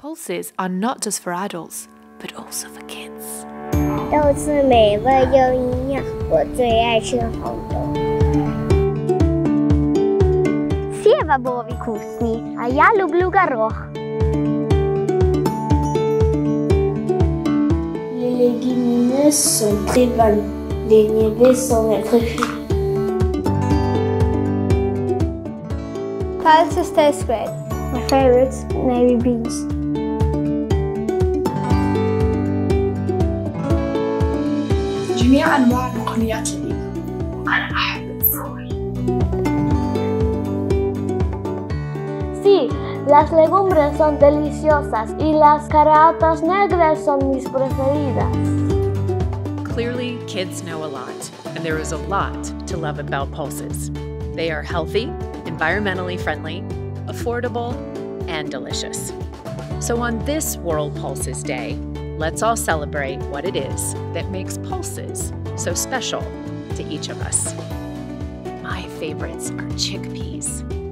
Pulses are not just for adults, but also for kids. 豆子美味又营养，我最爱吃红豆。Sieva bovi vkusni, a ja lublю горох. Les légumineuses sont très bonnes. Les niébés sont mes préférés. Pulses taste great. My favorites, navy beans. جميع أنواع البقوليات لذيذة. أنا أحب الفول. Sí, las legumbres son deliciosas y las caraotas negras son mis preferidas. Clearly, kids know a lot, and there is a lot to love about pulses. They are healthy, environmentally friendly, affordable, and delicious. So on this World Pulses Day, let's all celebrate what it is that makes pulses so special to each of us. My favorites are chickpeas.